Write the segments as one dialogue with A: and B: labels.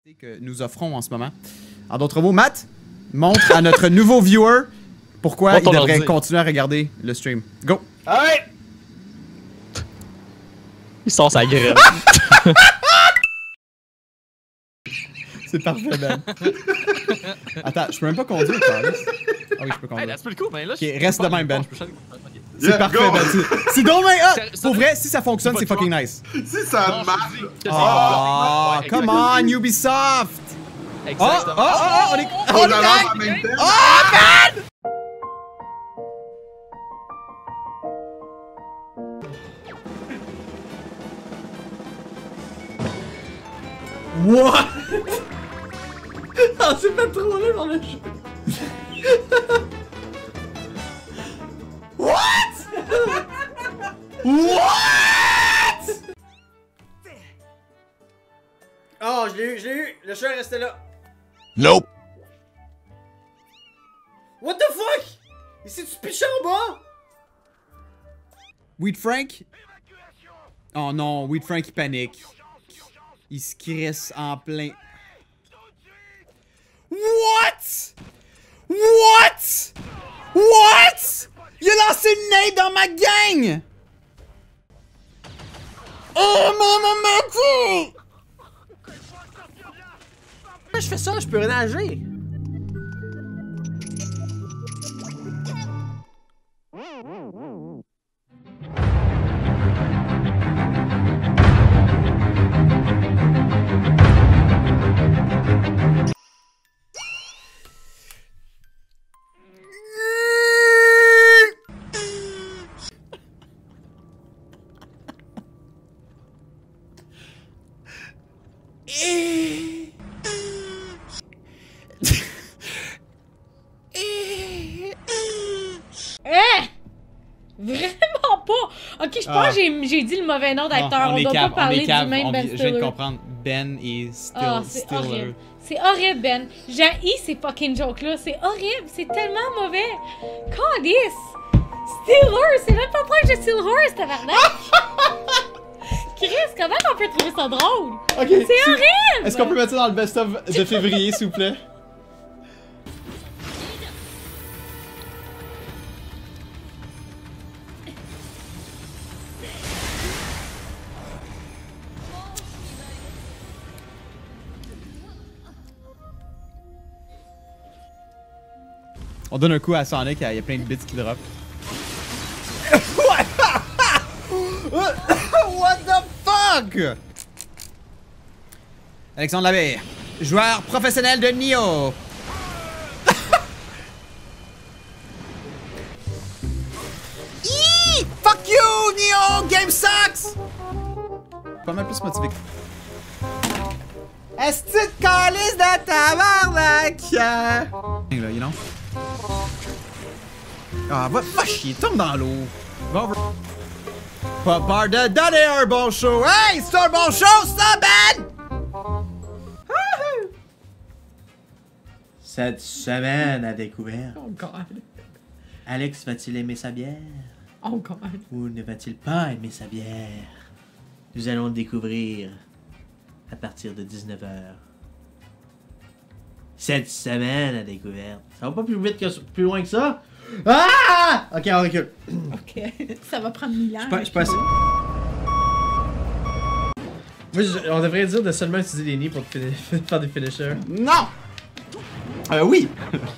A: que nous offrons en ce moment. En d'autres mots, Matt, montre à notre nouveau viewer pourquoi il devrait continuer à regarder le stream. Go!
B: Allez!
C: Il sort sa graine.
A: C'est parfait, Ben. Attends, je peux même pas conduire, Carlos. Ah oui, je peux conduire.
C: Hey, c'est le coup, mais là,
A: Ok, reste de même, Ben. C'est
B: Yeah,
A: parfait,
B: go.
A: Ben. C'est dommage! Ah! Pour vrai, si ça fonctionne, c'est fucking nice.
B: Si ça marche!
A: Oh, come on, Ubisoft! Oh,
C: Exactement.
A: on est...
B: On avance en même temps!
A: What? On s'est fait troller dans le jeu. What? What?
D: Oh, je l'ai eu, le chat est resté là.
E: Nope.
D: What the fuck? Ici, tu piches en bas?
A: Weed Frank? Oh non, Weed Frank il panique. Il se crisse en plein. What? What? What? Il a lancé une nade dans ma gang! Oh maman!
D: Quand je fais ça, je peux nager.
F: Vraiment pas! Ok, je pense que j'ai dit le mauvais nom d'acteur. On doit pas parler du même Ben
A: Je viens de
F: Stiller.
A: comprendre. Ben est
F: Ah, c'est horrible. C'est horrible, Ben. J'haïs ces fucking jokes-là. C'est horrible. C'est tellement mauvais. Calice! Stiller! C'est même pas proche de Stillhurst, tabarnak! Chris, comment on peut trouver ça drôle?
A: Ok,
F: C'est horrible!
A: Est-ce qu'on peut mettre ça dans le best-of de février, s'il vous plaît? On donne un coup à Sonic, il y a plein de bits qui drop. What the fuck? Alexandre Labbé, joueur professionnel de Nioh. Fuck you, Nioh! Game sucks! Pas mal plus motivé. Est-ce que tu te calisses de tabarnak? Là, you know? Ah, va chier, tombe dans l'eau. Va over... Pas peur de donner un bon show. Hey, c'est un bon show, ça, Ben!
D: Cette semaine à découvert,
F: Oh god.
D: Alex va-t-il aimer sa bière?
F: Oh god.
D: Ou ne va-t-il pas aimer sa bière? Nous allons le découvrir à partir de 19h. Cette semaine à découvert. Ça va pas plus vite que plus loin que ça? Ah! Ok, on recule.
F: Ok. Ça va prendre 1000 ans.
D: Je suis pas assez. On devrait dire de seulement utiliser les nids pour faire des finishers.
A: Non! Oui!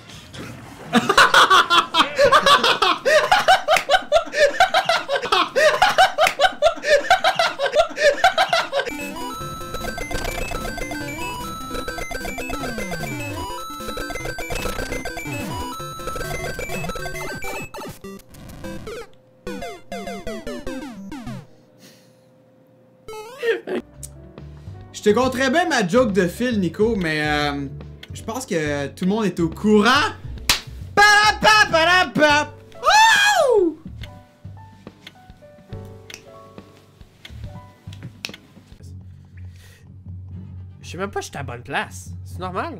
A: Je te compterais bien ma joke de Phil, Nico, mais je pense que tout le monde est au courant. Pa-pa-pa-pa-pa! Wouh!
D: Je sais même pas si j'étais à la bonne place. C'est normal?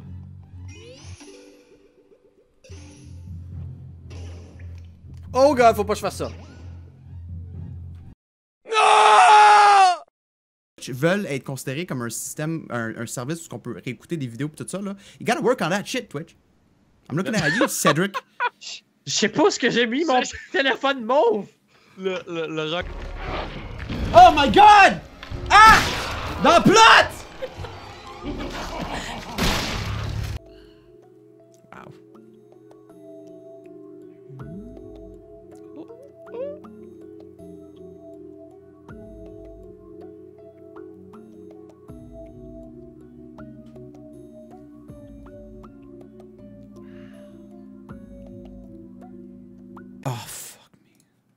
D: Oh god, faut pas que je fasse ça.
A: Twitch veulent être considérés comme un système, un service où on peut réécouter des vidéos et tout ça, là, you gotta work on that shit, Twitch. I'm looking at you, Cedric.
C: Je sais pas ce que j'ai mis, mon téléphone mauve!
E: Le rock.
A: Oh my god! Ah! Dans le plot! Wow. Oh, fuck me.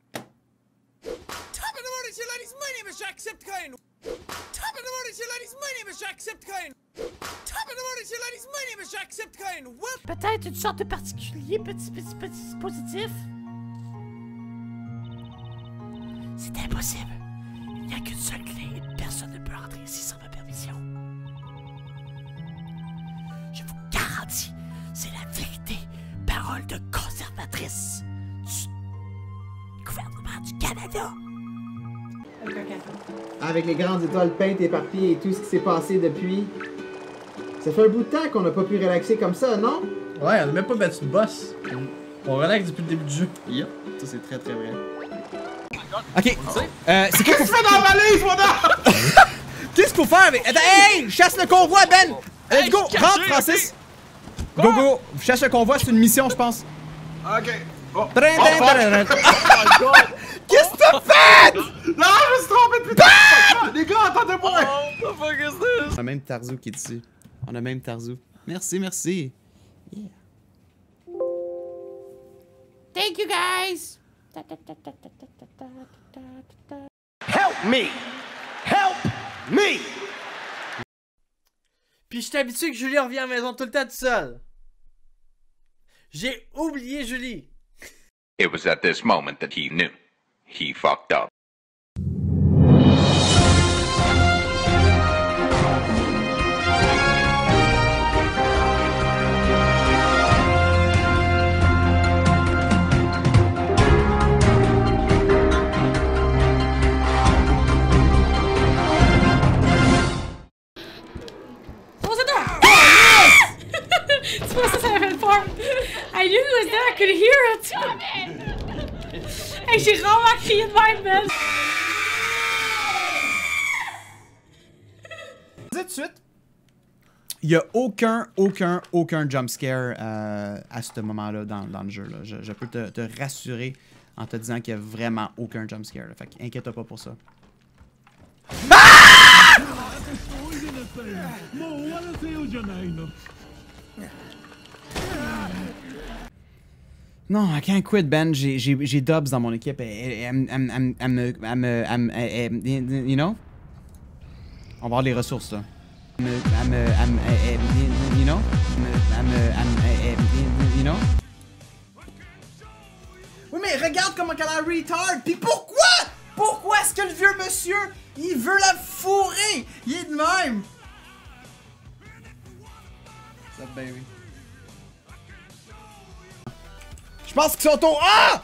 G: Top of the morning, you ladies. My name is Jacksepticeye. Top of the morning, you ladies. My name is Jacksepticeye. Top of the morning, you ladies. My name is Jacksepticeye.
D: Peut-être une sorte de particulier petit dispositif? C'est impossible. Il n'y a qu'une seule clé et personne ne peut entrer ici sans ma permission. Je vous garantis, c'est la vérité. Parole de conservatrice du gouvernement du Canada.
H: Avec les grandes étoiles peintes éparpillées et tout ce qui s'est passé depuis. Ça fait un bout de temps qu'on n'a pas pu relaxer comme ça, non?
D: Ouais, on a même pas battu de boss. On relaxe depuis le début du jeu.
A: Yep, ça c'est très très vrai. Ok, c'est quoi
B: Qu'est-ce que tu fais dans la valise, mon homme?
A: Qu'est-ce qu'il faut faire avec... Attends, hey! Chasse le convoi, Ben! Let's go! Rentre, Francis! Go, go! Chasse le convoi, c'est une mission, je pense.
B: Ok. Oh.
A: Qu'est-ce que t'as fait?
B: Non, je me suis trompé depuis tantôt. Les gars, attendez-moi!
E: Oh, fuck is this?
A: On a même Tarzou qui est dessus. On a même Tarzou. Merci, merci. Yeah.
D: Thank you guys!
G: Help me! Help me!
D: Puis je suis habitué que Julie revient à la maison tout le temps tout seul. J'ai oublié Julie.
I: It was at this moment that he knew. He fucked up.
F: C'est pas ça, ça m'a fait peur. I knew he was there, I could hear it. Hey, j'ai remarqué de même, man.
A: Tout de suite. Il y a aucun jumpscare à ce moment-là dans le jeu. Là. Je peux te rassurer en te disant qu'il y a vraiment aucun jumpscare. Fait qu'inquiète pas pour ça. Ah! Non, I can't quit, Ben. J'ai Dubs dans mon équipe. You know? On va avoir les ressources, là. You know? You know?
H: Oui, mais regarde comment elle a retard. Puis pourquoi? Pourquoi est-ce que le vieux monsieur, il veut la fourrer? Il est de même.
A: What's up, baby? Je pense qu'ils sont au... Ah!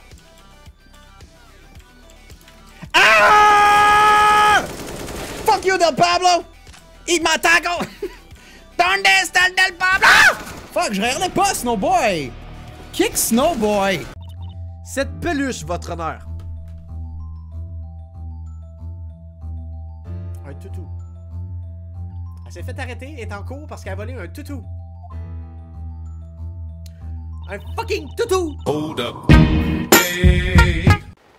A: Ah! Fuck you, Del Pablo! Eat my taco! ¿Dónde está el Del Pablo? Fuck, je regardais pas, Snowboy! Kick Snowboy!
G: Cette peluche, votre honneur. Un toutou. Elle s'est fait arrêter et est en cours parce qu'elle a volé un toutou. Un fucking toutou!
I: Hold up. Hey.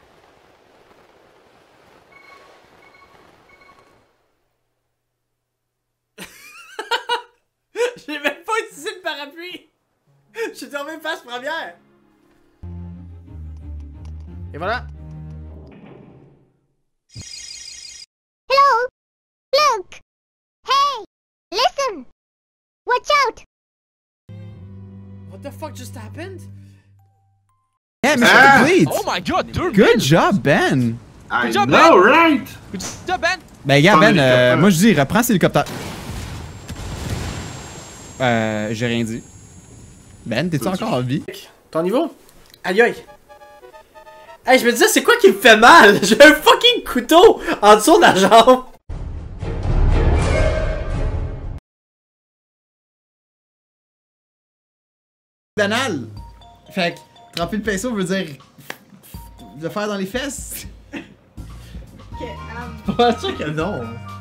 G: J'ai même pas utilisé le parapluie! Je suis tombé face première! Et voilà!
J: Hello? Look! Hey! Listen! Watch out!
G: What the fuck just happened?
A: Yeah, Mr. Complete!
E: Oh my god, dude!
A: Good job, Ben!
B: I
E: job,
B: know,
E: Ben.
B: right?
E: Good job, Ben!
A: Ben, gars,
B: Prends
A: Ben,
B: l'hélicoptère.
A: moi je dis, reprends cet hélicoptère. J'ai rien dit. Ben, t'es-tu encore en vie?
G: Ton niveau? Aïe aïe! Hey, je me disais, c'est quoi qui me fait mal? J'ai un fucking couteau en dessous de la jambe!
A: d'anal. Fait que tremper le pinceau veut dire le faire dans les fesses.
H: Pas sûr que non.